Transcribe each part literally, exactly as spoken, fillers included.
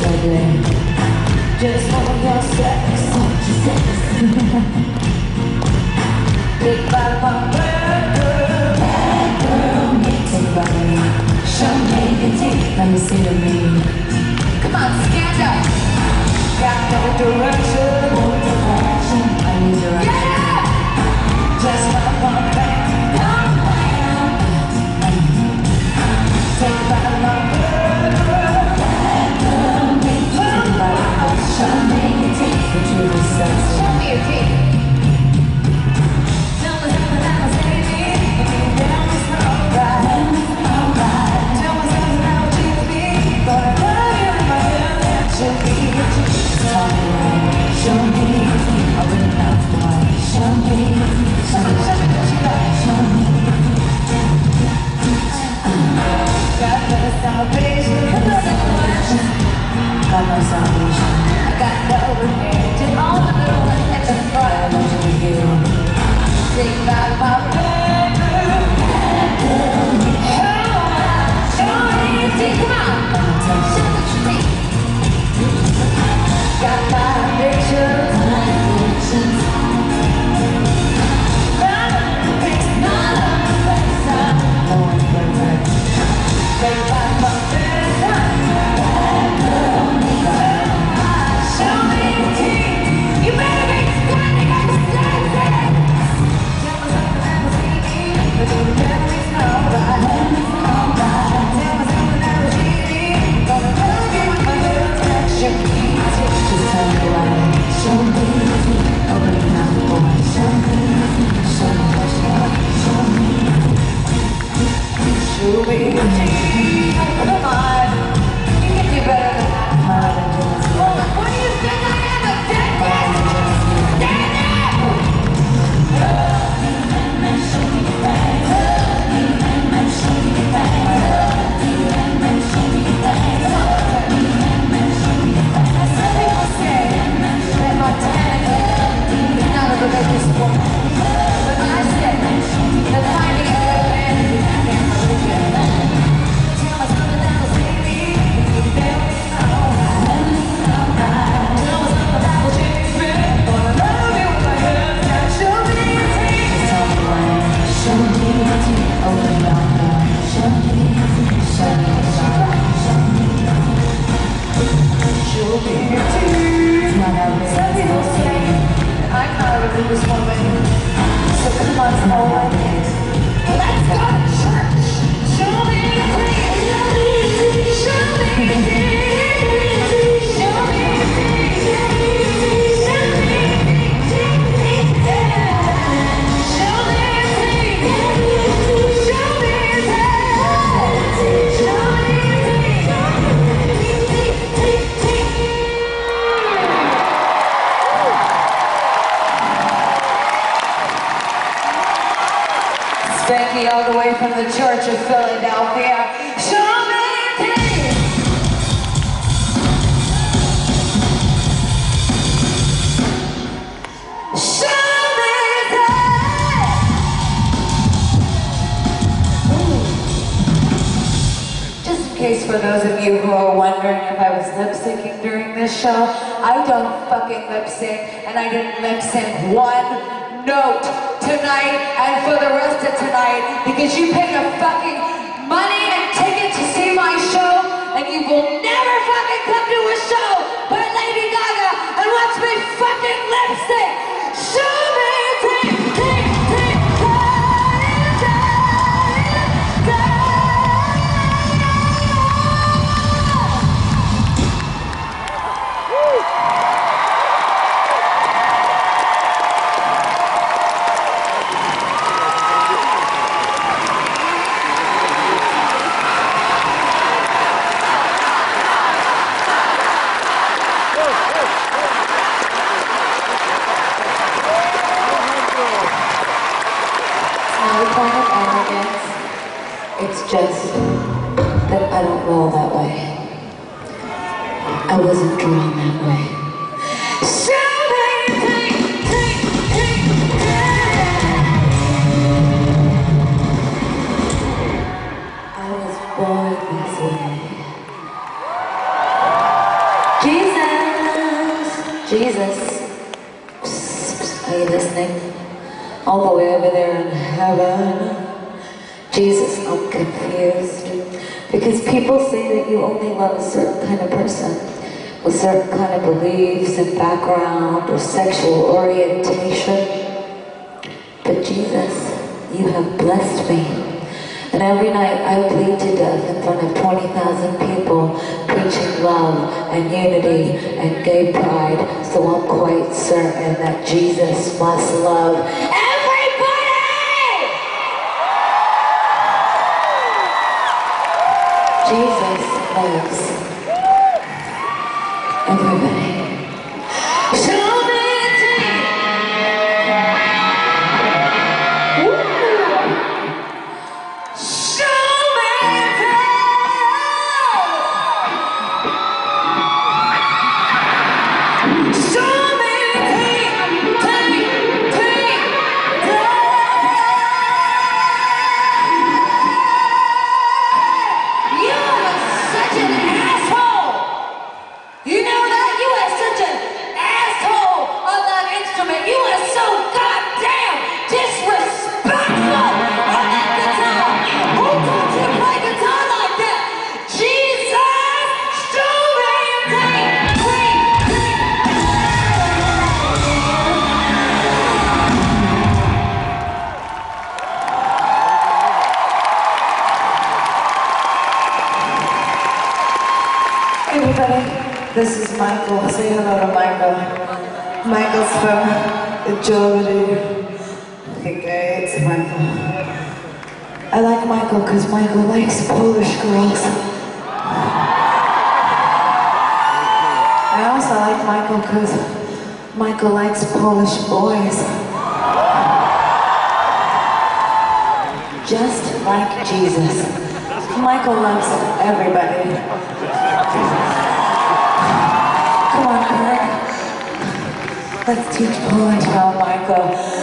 ugly. Just want your sex, want your sex. Big bad one, bad girl, bad girl. Take it by me, show me your teeth. Let me see the me. Come on, stand up. Got no direction, no direction. I need direction. Yeah! Just my one bang, one bang. Take it by my bad girl, bad girl. Take it by my show me your teeth. The truth is sexy. Show me your teeth. Got no salvation. I got no religion. All the little ones at the front. I want you to hear. Take back my bad girl, bad girl. Show me your teeth. Come on. Show me your teeth. Got my addictions. My addictions. None of the things. None of the things. No one's perfect. Take back my bad girl. This woman, so come on, forward. Let's go to church. Show me the teeth. Show me the teeth. Show me the teeth. Show me the teeth. Show me the teeth. Show me the teeth. Show me Spanky all the way from the Church of Philadelphia. Show me your teeth. Show me your teeth. Just in case for those of you who are wondering if I was lip syncing during this show, I don't fucking lip sync, and I didn't lip sync one note tonight and for the rest of tonight, because you paid a fucking money and ticket to see my show, and you will never fucking come to a show by Lady Gaga and watch me fucking lip sync. Show me teeth, teeth, teeth, It's just that I don't roll that way. I wasn't drawn that way. I was born this way. listening all the way over there in heaven. Jesus, I'm confused. Because people say that you only love a certain kind of person with certain kind of beliefs and background or sexual orientation. But Jesus, you have blessed me. And every night I bleed to death in front of twenty thousand people preaching love and unity and gay pride. So I'm quite certain that Jesus must love everybody! Jesus loves everybody. Show me a thing. Everybody, this is Michael. Say hello to Michael. Michael's from Germany. Okay, it's Michael. I like Michael because Michael likes Polish girls. I also like Michael because Michael likes Polish boys. Just like Jesus. Michael loves everybody. Come on, Kurt. Let's teach Polish now, Michael.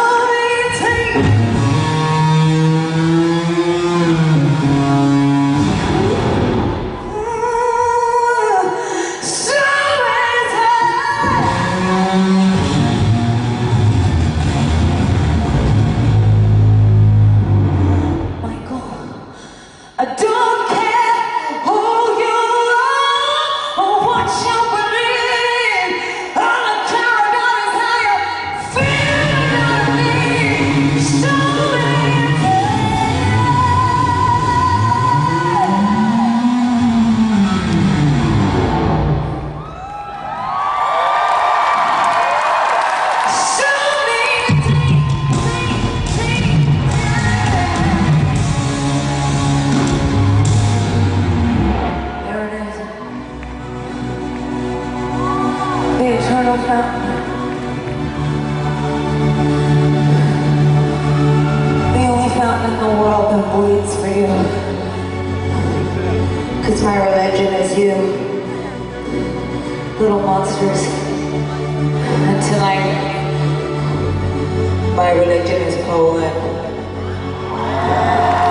Because my religion is you, little monsters. And tonight, my religion is Poland.